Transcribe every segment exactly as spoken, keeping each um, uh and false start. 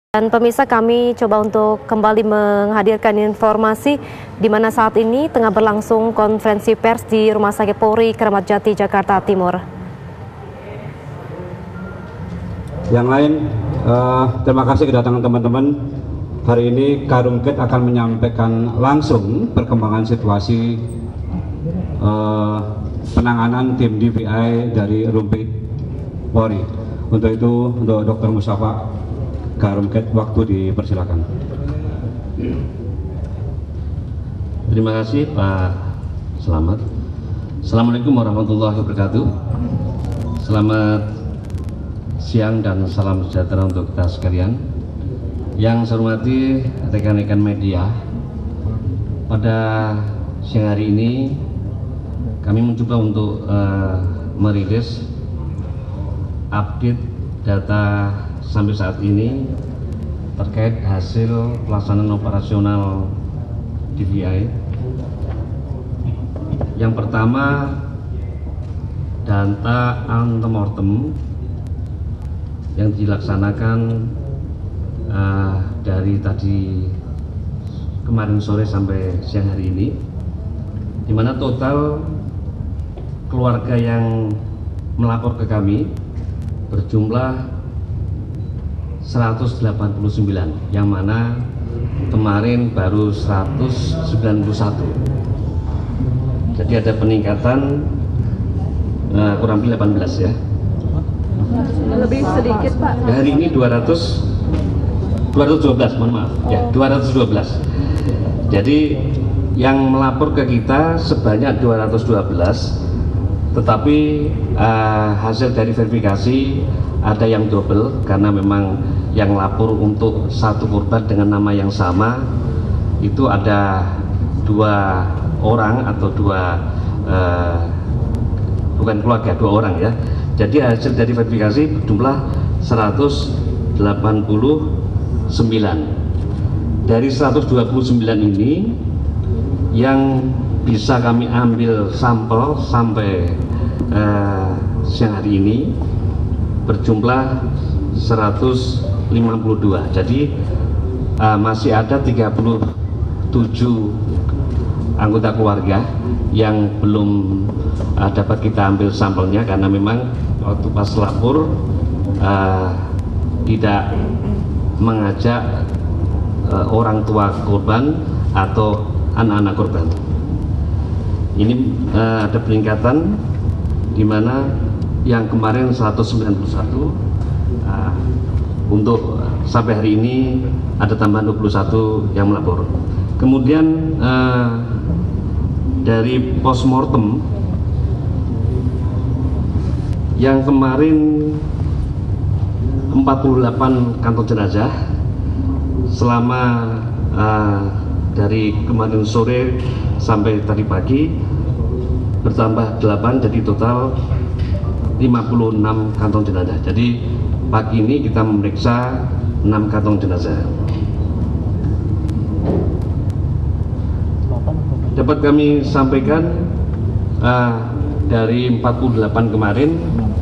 Dan pemirsa, kami coba untuk kembali menghadirkan informasi di mana saat ini tengah berlangsung konferensi pers di Rumah Sakit Polri Kramat Jati, Jakarta Timur. Yang lain, uh, terima kasih kedatangan teman-teman. Hari ini Karumket akan menyampaikan langsung perkembangan situasi uh, penanganan tim D V I dari Rumpi Polri. Untuk itu, untuk Dokter Mustafa Karumket, waktu dipersilakan. Terima kasih Pak Selamat. Assalamualaikum warahmatullahi wabarakatuh. Selamat siang dan salam sejahtera untuk kita sekalian. Yang saya hormati rekan-rekan media, pada siang hari ini kami mencoba untuk uh, merilis update data sampai saat ini terkait hasil pelaksanaan operasional D V I. Yang pertama, data antemortem yang dilaksanakan uh, dari tadi kemarin sore sampai siang hari ini, di mana total keluarga yang melapor ke kami berjumlah seratus delapan puluh sembilan, yang mana kemarin baru seratus sembilan puluh satu. Jadi ada peningkatan uh, kurang lebih delapan belas ya. Lebih sedikit Pak. Ya, hari ini dua ratus dua belas, mohon maaf. Ya, dua ratus dua belas. Jadi yang melapor ke kita sebanyak dua ratus dua belas, tetapi uh, hasil dari verifikasi ada yang double karena memang yang lapor untuk satu korban dengan nama yang sama itu ada dua orang atau dua uh, bukan keluarga, dua orang ya. Jadi hasil dari verifikasi berjumlah seratus delapan puluh sembilan. Dari seratus dua puluh sembilan ini yang bisa kami ambil sampel sampai uh, siang hari ini berjumlah seratus lima puluh dua. Jadi uh, masih ada tiga puluh tujuh anggota keluarga yang belum uh, dapat kita ambil sampelnya karena memang waktu pas lapor uh, tidak mengajak uh, orang tua korban atau anak-anak korban. Ini uh, ada peningkatan di mana yang kemarin seratus sembilan puluh satu, uh, untuk sampai hari ini ada tambahan dua puluh satu yang melapor. Kemudian uh, dari postmortem yang kemarin empat puluh delapan kantong jenazah, selama uh, dari kemarin sore sampai tadi pagi bertambah delapan, jadi total lima puluh enam kantong jenazah. Jadi pagi ini kita memeriksa enam kantong jenazah. Dapat kami sampaikan uh, dari empat puluh delapan kemarin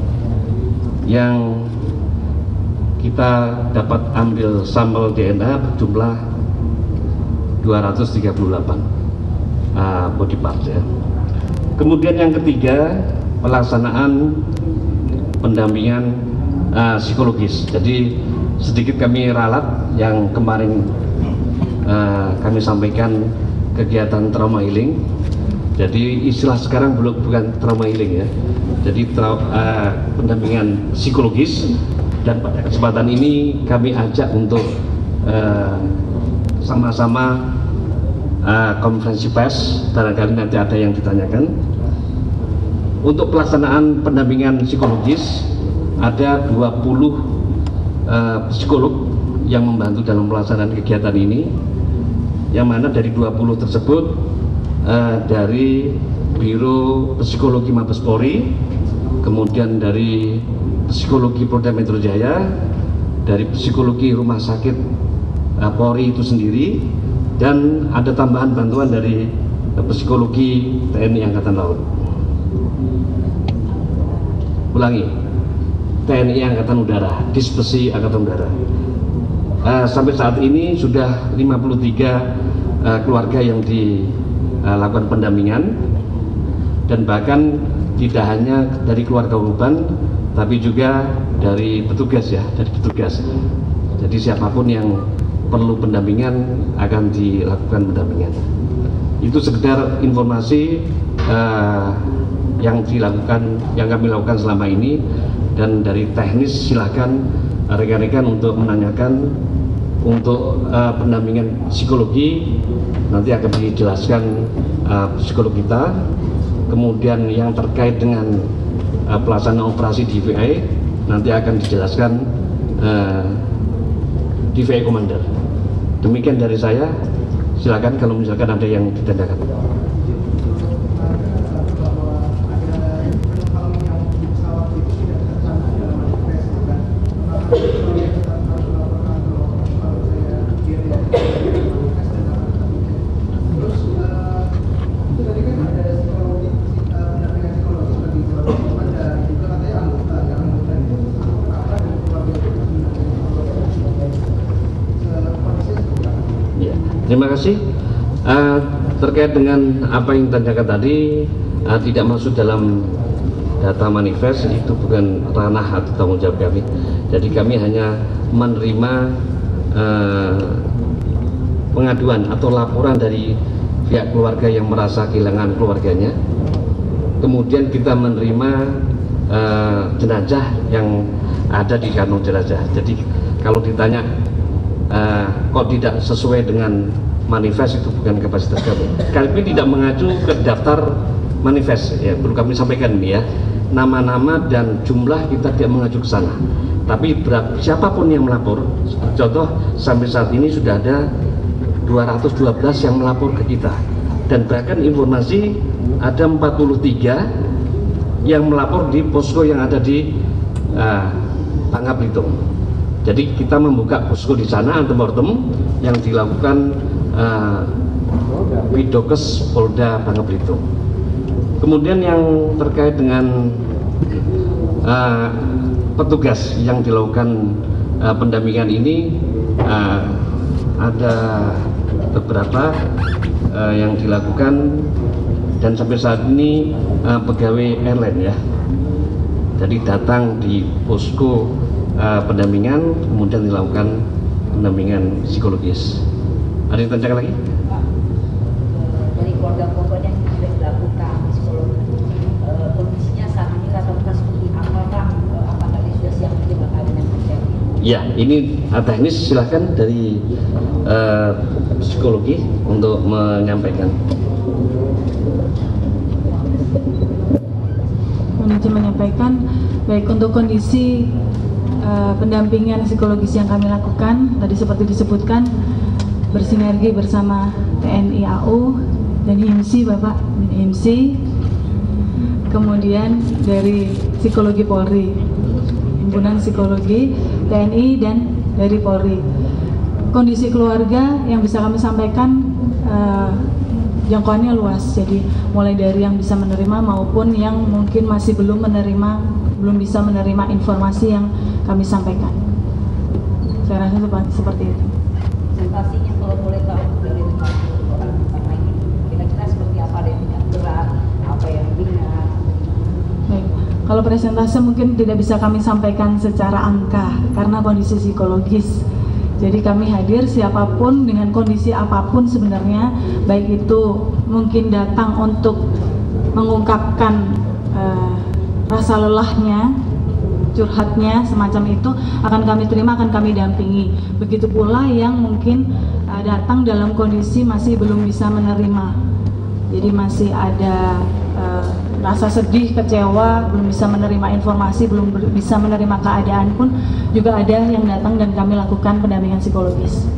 yang kita dapat ambil sampel D N A berjumlah dua ratus tiga puluh delapan uh, body parts ya. Kemudian yang ketiga, pelaksanaan pendampingan uh, psikologis. Jadi sedikit kami ralat yang kemarin uh, kami sampaikan kegiatan trauma healing. Jadi istilah sekarang belum bukan trauma healing ya. Jadi uh, pendampingan psikologis, dan pada kesempatan ini kami ajak untuk sama-sama uh, uh, konferensi pers, barangkali nanti ada yang ditanyakan. Untuk pelaksanaan pendampingan psikologis ada dua puluh uh, psikolog yang membantu dalam pelaksanaan kegiatan ini, yang mana dari dua puluh tersebut uh, dari Biro Psikologi Mabes Polri, kemudian dari Psikologi Polda Metro Jaya, dari Psikologi Rumah Sakit uh, Polri itu sendiri, dan ada tambahan bantuan dari uh, Psikologi T N I Angkatan Laut. Ulangi, T N I Angkatan Udara, Dispesi Angkatan Udara. uh, sampai saat ini sudah lima puluh tiga uh, keluarga yang dilakukan pendampingan, dan bahkan tidak hanya dari keluarga korban tapi juga dari petugas ya, dari petugas. Jadi siapapun yang perlu pendampingan akan dilakukan pendampingan. Itu sekedar informasi uh, yang dilakukan, yang kami lakukan selama ini. Dan dari teknis silahkan rekan-rekan untuk menanyakan untuk uh, pendampingan psikologi, nanti akan dijelaskan uh, psikolog kita. Kemudian yang terkait dengan uh, pelaksanaan operasi D V I nanti akan dijelaskan uh, D V I Commander. Demikian dari saya, silakan kalau misalkan ada yang ditanyakan. Terima kasih. Uh, terkait dengan apa yang ditanyakan tadi, uh, tidak masuk dalam data manifest, itu bukan ranah atau tanggung jawab kami. Jadi kami hanya menerima uh, pengaduan atau laporan dari pihak keluarga yang merasa kehilangan keluarganya. Kemudian kita menerima uh, jenazah yang ada di kantong jenazah. Jadi kalau ditanya Uh, kok tidak sesuai dengan manifest, itu bukan kapasitas kami. Kami tidak mengacu ke daftar manifest, ya perlu kami sampaikan ini ya. Nama-nama dan jumlah kita tidak mengacu ke sana. Tapi berapa, siapapun yang melapor, contoh sampai saat ini sudah ada dua ratus dua belas yang melapor ke kita. Dan bahkan informasi ada empat puluh tiga yang melapor di posko yang ada di uh, Bangka Belitung. Jadi kita membuka posko di sana antemortem yang dilakukan uh, Bidokes Polda Bangka Belitung. Kemudian yang terkait dengan uh, petugas yang dilakukan uh, pendampingan ini, uh, ada beberapa uh, yang dilakukan, dan sampai saat ini uh, pegawai airline ya. Jadi datang di posko Uh, pendampingan, kemudian dilakukan pendampingan psikologis. Ada yang tanyakan lagi? Pak, dari keluarga korban yang sudah dilakukan psikologi, uh, kondisinya saat ini rata-rata seperti apa, Pak? Uh, apakah dia sudah siap terjebak dengan terjadi? Ya, ini uh, teknis, silahkan dari uh, psikologi untuk menyampaikan. Menuju menyampaikan, baik untuk kondisi Uh, pendampingan psikologis yang kami lakukan tadi seperti disebutkan, bersinergi bersama T N I A U dan I M S I, Bapak I M S I, kemudian dari psikologi Polri, himpunan psikologi T N I dan dari Polri. Kondisi keluarga yang bisa kami sampaikan uh, jangkauannya luas, jadi mulai dari yang bisa menerima maupun yang mungkin masih belum menerima, belum bisa menerima informasi yang kami sampaikan. Saya rasa seperti itu. Presentasinya kalau boleh tahu dari orang lain, kira-kira seperti apa, ada yang tidak berat, apa yang ringan? Baik, kalau presentasi mungkin tidak bisa kami sampaikan secara angka karena kondisi psikologis. Jadi kami hadir siapapun dengan kondisi apapun sebenarnya, baik itu mungkin datang untuk mengungkapkan uh, rasa lelahnya, curhatnya, semacam itu akan kami terima, akan kami dampingi. Begitu pula yang mungkin uh, datang dalam kondisi masih belum bisa menerima, jadi masih ada uh, rasa sedih, kecewa, belum bisa menerima informasi, belum bisa menerima keadaan pun juga ada yang datang dan kami lakukan pendampingan psikologis.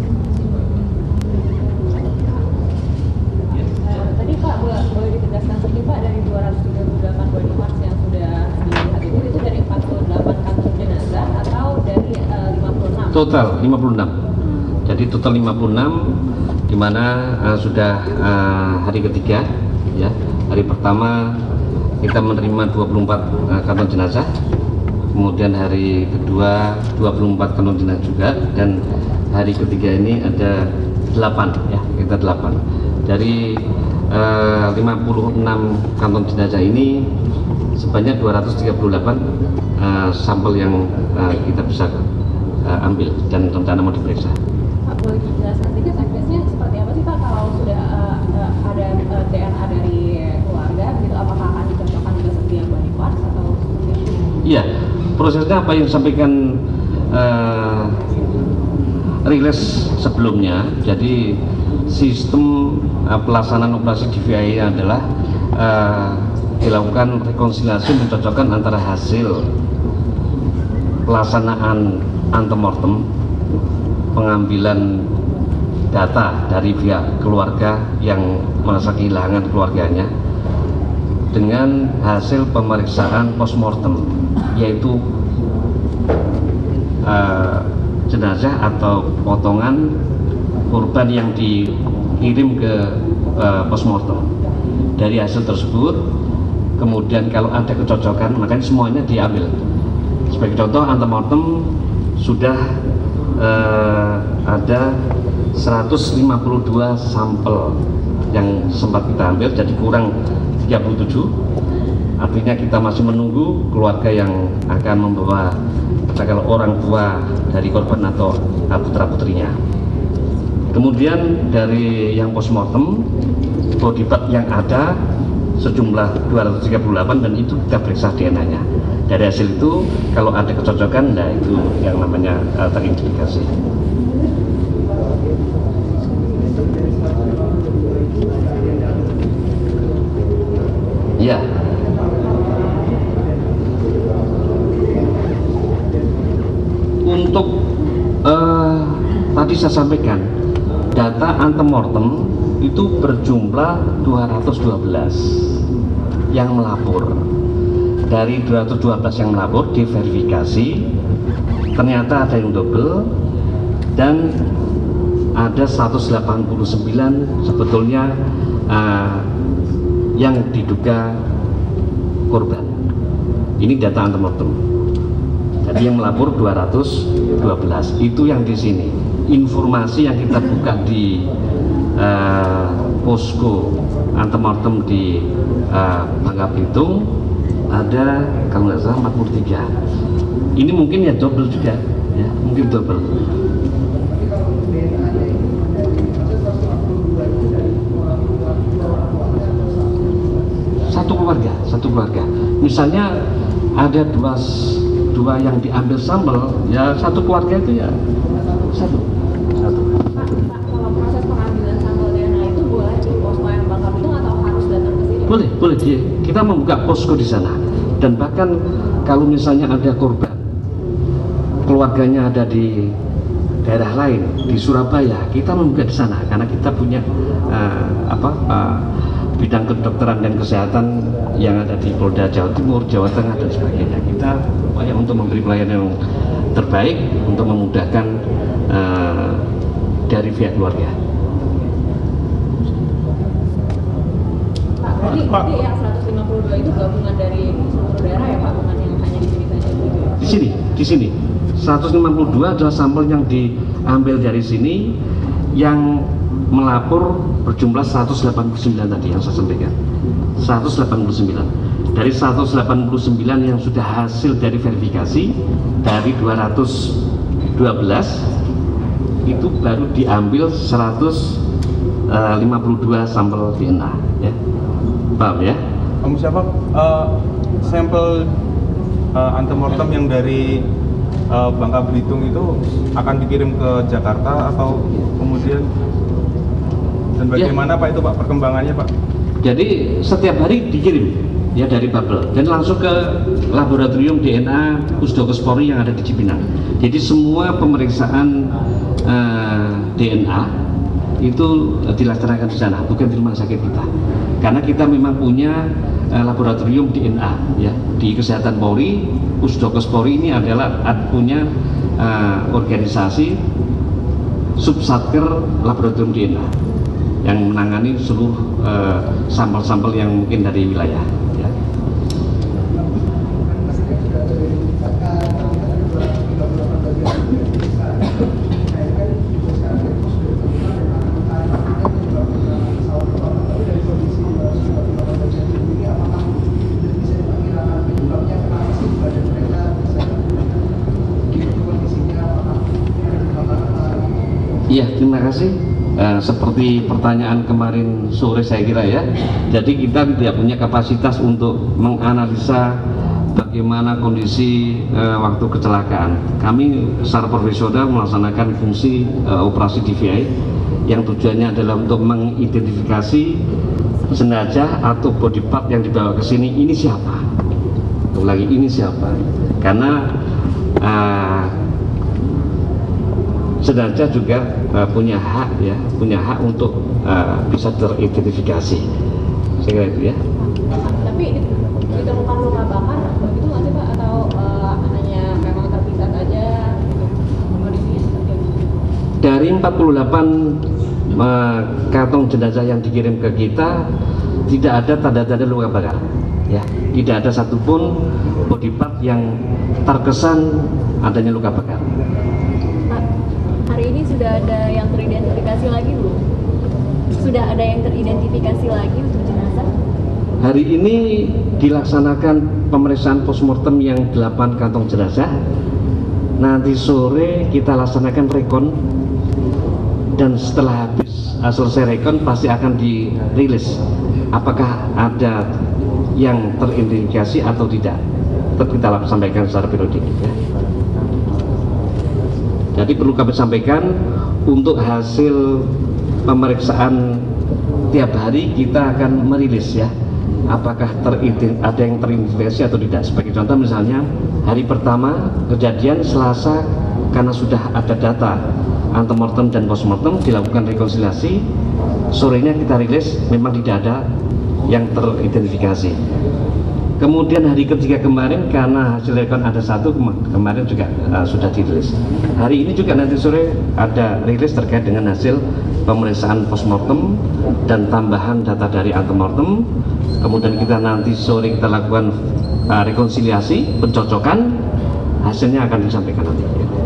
Tadi Pak, boleh ditegaskan sedikit Pak, dari dua ratus tiga puluh delapan body parts yang sudah dihadiri itu dari empat puluh delapan kantong jenazah atau dari uh, lima puluh enam? Total lima puluh enam. Jadi total lima puluh enam, di mana uh, sudah uh, hari ketiga ya. Hari pertama kita menerima dua puluh empat uh, kantong jenazah. Kemudian hari kedua dua puluh empat kantong jenazah juga, dan hari ketiga ini ada delapan ya, kita delapan dari eh, lima puluh enam kantong jenazah ini sebanyak dua ratus tiga puluh delapan eh, sampel yang eh, kita bisa eh, ambil dan rencana mau diperiksa. Pak, boleh dijelaskan sedikit teknisnya seperti apa sih Pak kalau sudah uh, uh, ada uh, D N A dari keluarga gitu, apakah akan dicocokkan juga seperti yang body parts atau seperti apa? Iya, prosesnya apa yang disampaikan uh, rilis sebelumnya. Jadi sistem uh, pelaksanaan operasi D V I adalah uh, dilakukan rekonsiliasi mencocokkan antara hasil pelaksanaan antemortem, pengambilan data dari pihak keluarga yang merasa kehilangan keluarganya dengan hasil pemeriksaan postmortem, yaitu uh, jenazah atau potongan korban yang dikirim ke uh, postmortem. Dari hasil tersebut kemudian kalau ada kecocokan makanya semuanya diambil. Sebagai contoh, antemortem sudah uh, ada seratus lima puluh dua sampel yang sempat kita ambil, jadi kurang tiga puluh tujuh. Artinya kita masih menunggu keluarga yang akan membawa katakanlah orang tua dari korban atau putra putrinya. Kemudian dari yang postmortem, body part yang ada sejumlah dua ratus tiga puluh delapan dan itu kita periksa D N A-nya. Dari hasil itu kalau ada kecocokan, nah itu yang namanya uh, teridentifikasi. Ya. Untuk uh, tadi saya sampaikan data antemortem itu berjumlah dua ratus dua belas yang melapor. Dari dua ratus dua belas yang melapor diverifikasi, ternyata ada yang double dan ada seratus delapan puluh sembilan sebetulnya uh, yang diduga korban. Ini data antemortem. Jadi yang melapor dua ratus dua belas itu yang di sini. Informasi yang kita buka di uh, posko antemortem di uh, Bangka Belitung ada kalau nggak salah empat puluh tiga. Ini mungkin ya double juga, ya mungkin double. Satu keluarga, satu keluarga. Misalnya ada dua dua yang diambil sampel, ya satu keluarga itu ya satu. Satu. Pak, Pak, kalau proses pengambilan sampel D N A itu boleh di posko yang Bangka Belitung atau harus datang ke sini? Boleh, boleh. Kita membuka posko di sana. Dan bahkan kalau misalnya ada korban, keluarganya ada di daerah lain, di Surabaya, kita membuka di sana karena kita punya uh, apa uh, bidang kedokteran dan kesehatan yang ada di Polda Jawa Timur, Jawa Tengah dan sebagainya. Kita upaya untuk memberi pelayanan yang terbaik untuk memudahkan uh, dari pihak keluarga. Pak, berarti, berarti yang seratus lima puluh dua itu gabungan dari seluruh daerah ya Pak, bukan yang hanya di sini saja gitu ya? Di sini, di sini seratus lima puluh dua adalah sampel yang diambil dari sini, yang melapor berjumlah seratus delapan puluh sembilan tadi yang saya sampaikan. seratus delapan puluh sembilan. Dari seratus delapan puluh sembilan yang sudah hasil dari verifikasi dari dua ratus dua belas itu baru diambil seratus lima puluh dua sampel D N A ya. Paham ya? Kamu siapa? Uh, sampel uh, antemortem yang dari uh, Bangka Belitung itu akan dikirim ke Jakarta atau kemudian dan bagaimana ya, Pak itu Pak perkembangannya Pak? Jadi setiap hari dikirim ya dari Babel dan langsung ke laboratorium D N A Pusdokes Polri yang ada di Cipinang. Jadi semua pemeriksaan uh, D N A itu dilaksanakan di sana, bukan di rumah sakit kita. Karena kita memang punya uh, laboratorium D N A ya di Kesehatan Polri. Pusdokes Polri ini adalah punya uh, organisasi Subsatker Laboratorium D N A yang menangani seluruh sampel-sampel uh, yang mungkin dari wilayah ya. Iya, terima kasih. Uh, seperti pertanyaan kemarin sore saya kira ya. Jadi kita tidak punya kapasitas untuk menganalisa bagaimana kondisi uh, waktu kecelakaan. Kami secara profesional melaksanakan fungsi uh, operasi D V I yang tujuannya adalah untuk mengidentifikasi jenazah atau body part yang dibawa ke sini ini siapa. Lagi ini siapa? Karena uh, jenazah juga uh, punya hak ya, punya hak untuk uh, bisa teridentifikasi. Saya kira itu ya. Tapi ditemukan luka bakar begitu nggak sih Pak, atau uh, hanya memang terpisah saja gitu? Kondisinya seperti itu? Dari empat puluh delapan uh, kantong jenazah yang dikirim ke kita tidak ada tanda-tanda luka bakar. Ya, tidak ada satupun body part yang terkesan adanya luka bakar. Pak, hari ini sudah ada yang teridentifikasi lagi belum? Sudah ada yang teridentifikasi lagi untuk jenazah? Hari ini dilaksanakan pemeriksaan postmortem yang delapan kantong jenazah. Nanti sore kita laksanakan rekon, dan setelah habis uh, selesai rekon pasti akan dirilis apakah ada yang teridentifikasi atau tidak. Tetap kita sampaikan secara periodik ya. Jadi perlu kami sampaikan, untuk hasil pemeriksaan tiap hari kita akan merilis ya, apakah ada yang teridentifikasi atau tidak. Sebagai contoh misalnya hari pertama kejadian Selasa, karena sudah ada data antemortem dan postmortem dilakukan rekonsiliasi, sorenya kita rilis memang tidak ada yang teridentifikasi. Kemudian hari ketiga kemarin karena hasil rekon ada satu, kemarin juga uh, sudah dirilis. Hari ini juga nanti sore ada rilis terkait dengan hasil pemeriksaan postmortem dan tambahan data dari antemortem. Kemudian kita nanti sore kita lakukan uh, rekonsiliasi, pencocokan, hasilnya akan disampaikan nanti.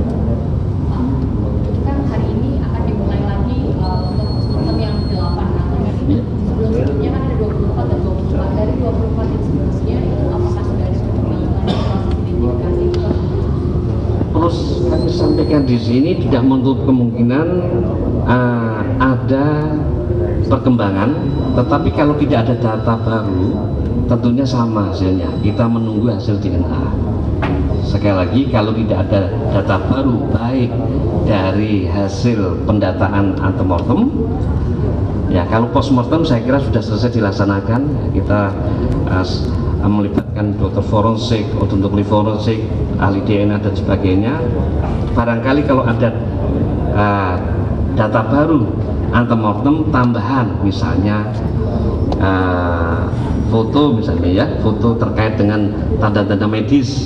Kan hari ini akan dimulai lagi uh, untuk postmortem yang delapan nantinya ini. Sebelum-sebelumnya kan ada dua puluh empat dan dua puluh empat. Dari dua puluh empat yang sebelumnya itu apakah sudah ada perkembangan proses identifikasi? Terus kami sampaikan di sini tidak menutup kemungkinan uh, ada perkembangan, tetapi kalau tidak ada data baru tentunya sama hasilnya, kita menunggu hasil D N A. Sekali lagi, kalau tidak ada data baru baik dari hasil pendataan antemortem, ya kalau postmortem saya kira sudah selesai dilaksanakan. Kita uh, melibatkan dokter forensik, odontologi forensik, ahli D N A dan sebagainya. Barangkali kalau ada uh, data baru antemortem tambahan, misalnya uh, foto misalnya ya, foto terkait dengan tanda-tanda medis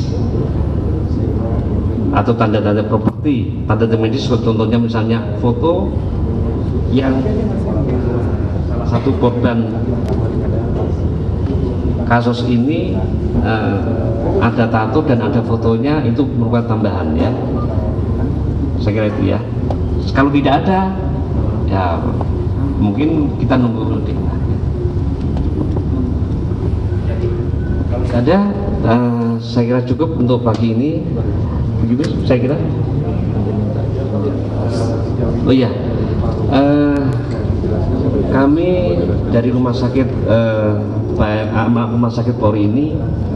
atau tanda-tanda properti. Tanda-tanda medis contohnya misalnya foto yang salah satu korban kasus ini uh, ada tato dan ada fotonya, itu merupakan tambahan ya. Saya kira itu ya. Kalau tidak ada, ya mungkin kita nunggu dulu deh. Ada, uh, saya kira cukup untuk pagi ini. Begitu, saya kira. Oh iya, uh, kami dari rumah sakit uh, rumah sakit Polri ini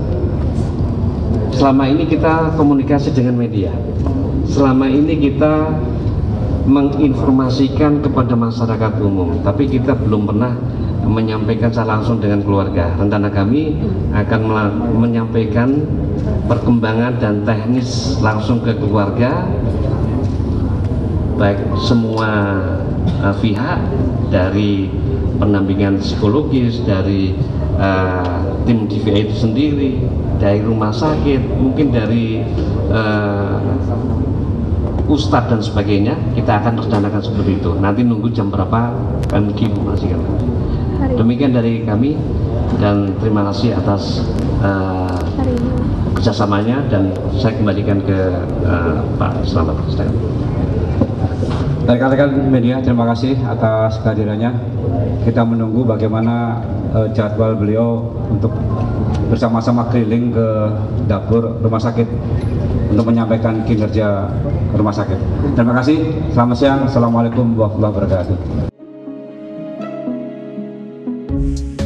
selama ini kita komunikasi dengan media. Selama ini kita menginformasikan kepada masyarakat umum, tapi kita belum pernah menyampaikan secara langsung dengan keluarga. Rencana kami akan menyampaikan perkembangan dan teknis langsung ke keluarga, baik semua uh, pihak, dari pendampingan psikologis, dari uh, tim D V I itu sendiri, dari rumah sakit, mungkin dari uh, ustadz dan sebagainya. Kita akan rencanakan seperti itu. Nanti nunggu jam berapa akan diinformasikan. Demikian dari kami, dan terima kasih atas uh, kerjasamanya, dan saya kembalikan ke uh, Pak Slamet. Rekan-rekan media, terima kasih atas kehadirannya. Kita menunggu bagaimana uh, jadwal beliau untuk bersama-sama keliling ke dapur rumah sakit untuk menyampaikan kinerja rumah sakit. Terima kasih. Selamat siang. Assalamualaikum warahmatullahi wabarakatuh.